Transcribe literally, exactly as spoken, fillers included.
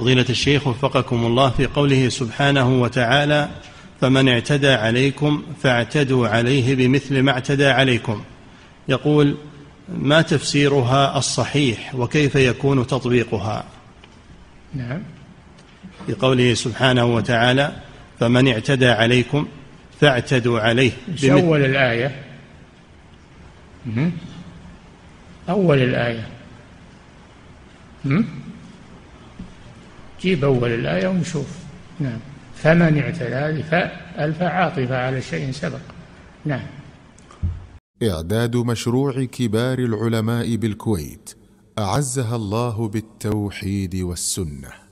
فضيلة الشيخ وفقكم الله، في قوله سبحانه وتعالى فمن اعتدى عليكم فاعتدوا عليه بمثل ما اعتدى عليكم، يقول ما تفسيرها الصحيح وكيف يكون تطبيقها؟ نعم. في قوله سبحانه وتعالى فمن اعتدى عليكم فاعتدوا عليه بمثل أول الآية أول الآية جيب أول الآية ونشوف. نعم. فمن اعتدى، الفاء الفاء عاطفة على شيء سبق. نعم. إعداد مشروع كبار العلماء بالكويت أعزها الله بالتوحيد والسنة.